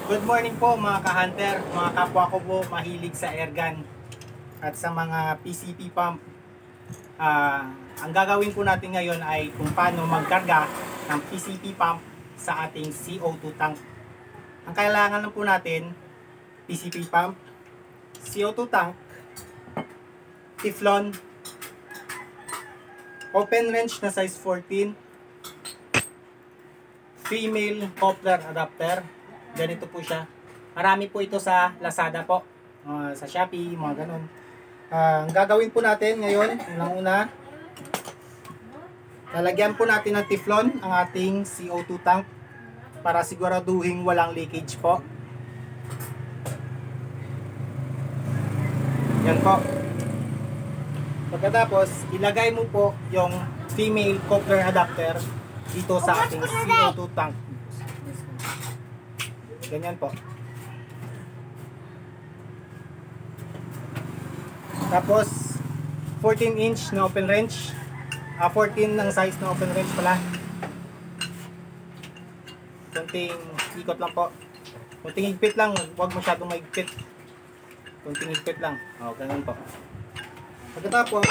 Good morning po mga ka-hunter, mga kapwa ko po mahilig sa airgun at sa mga PCP pump. Ang gagawin po natin ngayon ay kung paano magkarga ng PCP pump sa ating CO2 tank. Ang kailangan lang po natin, PCP pump, CO2 tank, Teflon, open wrench na size 14, female coupler adapter. Ganito po siya. Marami po ito sa Lazada po, sa Shopee, mga ganun. Ang gagawin po natin ngayon, unang-una, lalagyan po natin ng Teflon ang ating CO2 tank para siguraduhin walang leakage po. Yan po. Pagkatapos, ilagay mo po yung female coupler adapter dito sa ating CO2 tank. Ganyan po. Tapos 14 inch na open wrench. 14 ng size na open wrench pala. Kunting ikot lang po. Kunting higpit lang, huwag masyadong mahigpit. Kunting higpit lang. Ganun po. Pagkatapos,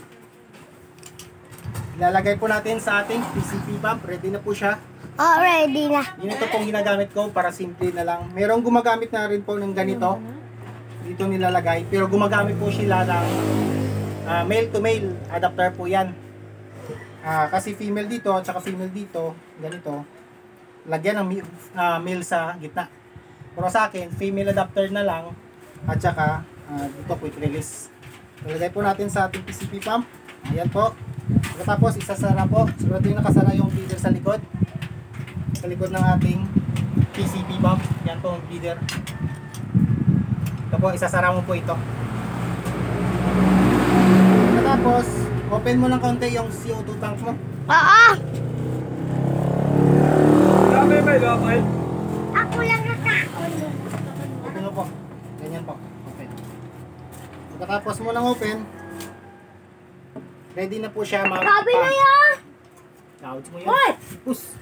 ilalagay po natin sa ating PCP pump. Ready na po siya. Ready na. Yun ito pong ginagamit ko para simple na lang. Merong gumagamit na rin po ng ganito. Dito nilalagay. Pero gumagamit po sila ng male to male adapter po yan. Kasi female dito at saka female dito, ganito. Lagyan ng male sa gitna. Pero sa akin, female adapter na lang at saka dito quick release. Ilagay po natin sa ating PCP pump. Ayan po. Pagkatapos isasara po. Siguro yung nakasara yung feeder sa likod. Sa likod ng ating PCP pump. Yan po ang feeder. Ito po, isasara mo po ito. Tapos, open mo ng konti yung CO2 tank mo. Gamay ba yung gamay? Ako lang nakaon. Open mo po. Ganyan po. Open. Pagkatapos mo ng open, ready na po siya Sabi na yan! Gouge mo yun. Hoy! Push!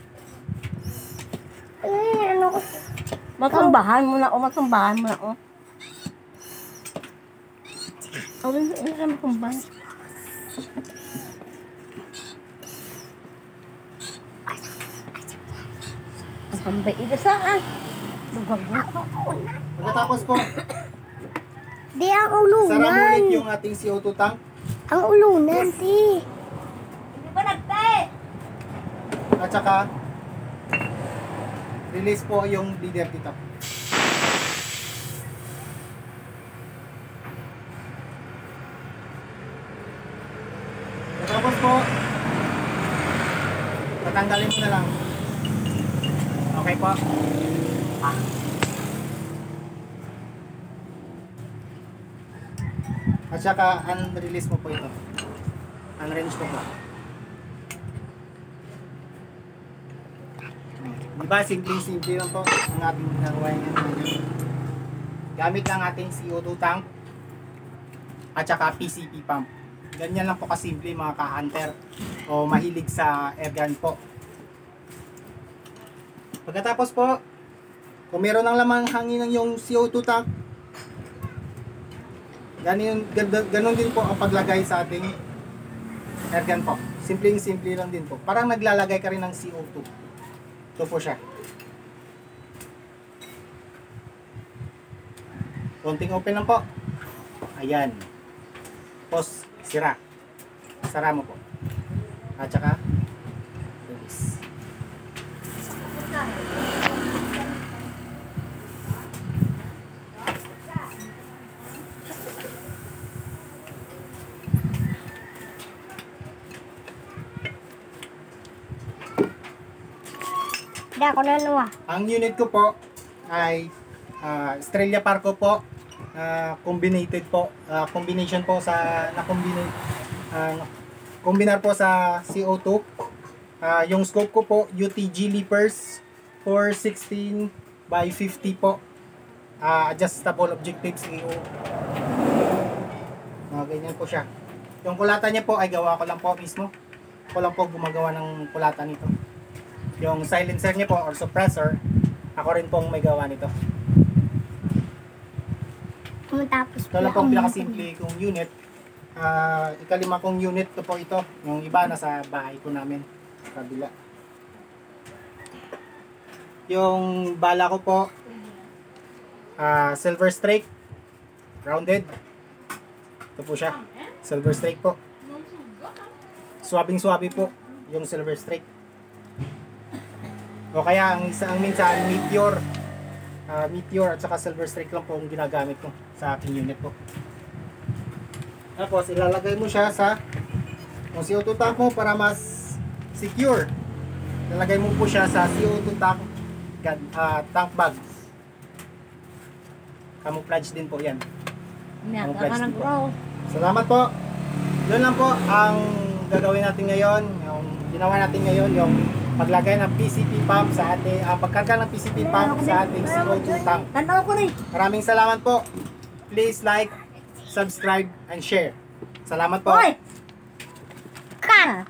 Ano ko? Matumbahan mo na o, matumbahan mo na o. Ano ka matumbahan? Ang pambay ito saan? Lugag-lugag ako na. Pagkatapos po, Di ang sara mo ulunan. ulit yung ating CO2 tank. Ang ulunan, si. Hindi ba nagtay? At saka, release po yung leader dito. Tapos po, tatanggalin mo na lang. Okay po. At saka, unrelease mo po ito. Unwrench mo po. Diba, simple lang po ang ating ginagawa ngayon. Gamit lang ating CO2 tank at saka PCP pump. Ganyan lang po kasimple mga ka-hunter o mahilig sa airgun po. Pagkatapos po, kung meron ng lamang hangin ng yung CO2 tank, ganun din po ang paglagay sa ating airgun po. Simple lang din po. Parang naglalagay ka rin ng CO2. Ito po siya. Konting open lang po. Ayan. Tapos, sira. Sara mo po. At saka, release. Hindi ako nanuwa. Ang unit ko po ay Estrella Parco po. Combinated po. Combination po sa combinar po sa CO2. Yung scope ko po UTG Leapers 416 by 50 po. Adjustable objectives AO. Ganyan po siya. Yung kulatan niya po ay gawa ko lang po mismo. Ako lang po gumagawa ng kulatan nito. Yung silencer niya po or suppressor Ako rin pong may gawa nito. Tapos Ito lang pong pinakasimple kong unit. Ikalima kong unit ko po ito. Yung iba nasa bahay ko namin. Sa kabila. Yung bala ko po, silver strike. Rounded. Ito po siya. Silver strike po. Swabing-swabe po yung silver strike. O kaya ang minsan meteor. Meteor at saka silver strike lang po ang ginagamit ko sa aking unit po. Tapos ilalagay mo siya sa yung CO2 tank mo para mas secure. Ilalagay mo po siya sa CO2 tank bag. Camouflage din po yan. Naka ka ng grow. Salamat po. Yun lang po ang gagawin natin ngayon. Yung ginawa natin ngayon, yung paglagay ng PCP pump sa ating, pagkarga ng PCP pump sa ating CO2 tank. Tanaw ko na eh. Maraming salamat po. Please like, subscribe, and share. Salamat po. Oy! Ka!